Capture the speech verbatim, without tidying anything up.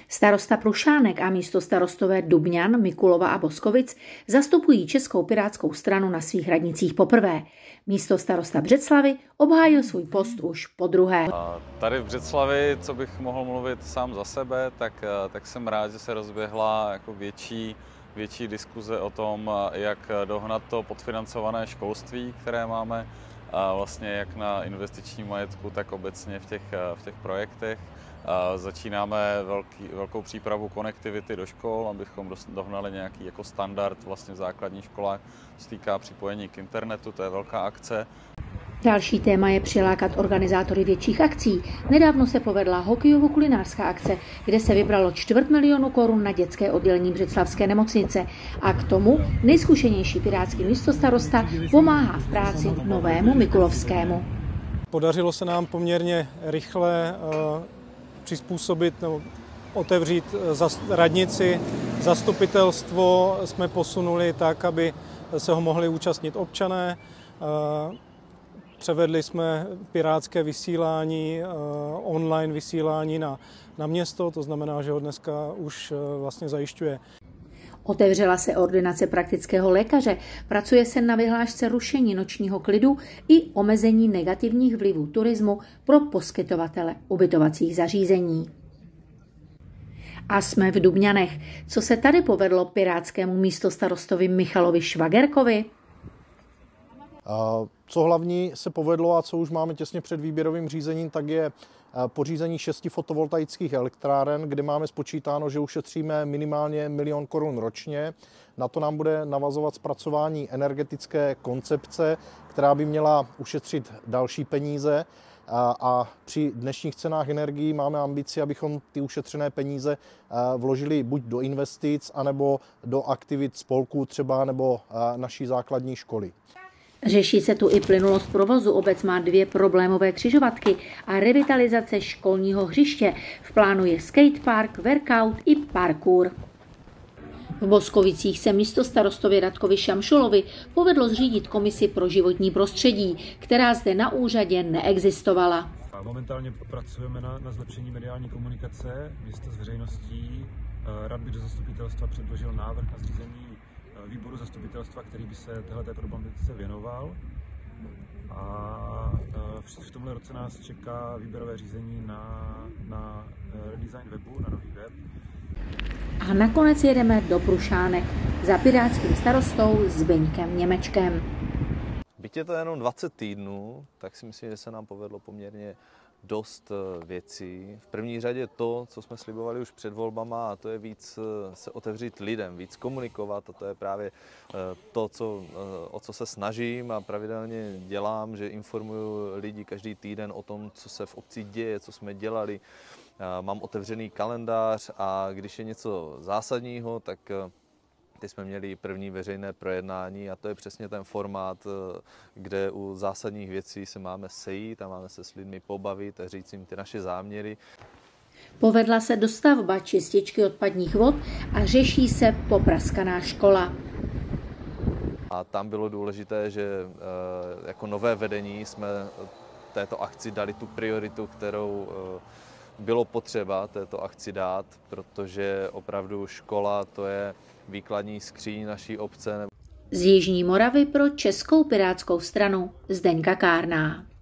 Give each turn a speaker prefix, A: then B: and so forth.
A: Starosta Prušánek a místostarostové Dubňan, Mikulova a Boskovic zastupují Českou pirátskou stranu na svých radnicích poprvé. Místostarosta Břeclavi obhájil svůj post už podruhé.
B: Tady v Břeclavi, co bych mohl mluvit sám za sebe, tak, tak jsem rád, že se rozběhla jako větší, větší diskuze o tom, jak dohnat to podfinancované školství, které máme vlastně jak na investičním majetku, tak obecně v těch, v těch projektech. Začínáme velký, velkou přípravu konektivity do škol, abychom dohnali nějaký jako standard vlastně v základních školách, co se týká připojení k internetu, to je velká akce.
A: Další téma je přilákat organizátory větších akcí. Nedávno se povedla hokejovo-kulinářská akce, kde se vybralo čtvrt milionu korun na dětské oddělení břeclavské nemocnice. A k tomu nejzkušenější pirátský místostarosta pomáhá v práci novému Mikulovskému.
C: Podařilo se nám poměrně rychle uh, přizpůsobit nebo otevřít radnici. Zastupitelstvo jsme posunuli tak, aby se ho mohli účastnit občané. Uh, Převedli jsme pirátské vysílání, online vysílání na, na město, to znamená, že ho dneska už vlastně zajišťuje.
A: Otevřela se ordinace praktického lékaře, pracuje se na vyhlášce rušení nočního klidu i omezení negativních vlivů turismu pro poskytovatele ubytovacích zařízení. A jsme v Dubňanech. Co se tady povedlo pirátskému místostarostovi Michalovi Švagerkovi?
D: Co hlavní se povedlo a co už máme těsně před výběrovým řízením, tak je pořízení šesti fotovoltaických elektráren, kde máme spočítáno, že ušetříme minimálně milion korun ročně. Na to nám bude navazovat zpracování energetické koncepce, která by měla ušetřit další peníze. A při dnešních cenách energií máme ambici, abychom ty ušetřené peníze vložili buď do investic, anebo do aktivit spolků třeba nebo naší základní školy.
A: Řeší se tu i plynulost provozu. Obec má dvě problémové křižovatky a revitalizace školního hřiště. V plánu je skatepark, workout i parkour. V Boskovicích se místostarostovi Radkovi Šamšulovi povedlo zřídit komisi pro životní prostředí, která zde na úřadě neexistovala.
E: Momentálně pracujeme na, na zlepšení mediální komunikace města s veřejností. Rad by do zastupitelstva předložil návrh na zřízení výboru zastupitelstva, který by se téhleté problematice věnoval. A v tomhle roce nás čeká výběrové řízení na, na redesign webu, na nový web.
A: A nakonec jedeme do Prušánek za pirátským starostou Zbyňkem Němečkem.
F: Byť je to jenom dvacet týdnů, tak si myslím, že se nám povedlo poměrně dost věcí. V první řadě to, co jsme slibovali už před volbama, a to je víc se otevřít lidem, víc komunikovat, a to je právě to, co, o co se snažím a pravidelně dělám, že informuju lidi každý týden o tom, co se v obci děje, co jsme dělali. Mám otevřený kalendář a když je něco zásadního, tak teď jsme měli první veřejné projednání a to je přesně ten formát, kde u zásadních věcí se máme sejít a máme se s lidmi pobavit a říct jim ty naše záměry.
A: Povedla se dostavba čističky odpadních vod a řeší se popraskaná škola.
F: A tam bylo důležité, že jako nové vedení jsme této akci dali tu prioritu, kterou bylo potřeba této akci dát, protože opravdu škola to je výkladní skříň naší obce.
A: Z Jižní Moravy pro Českou pirátskou stranu Zdeňka Kárná.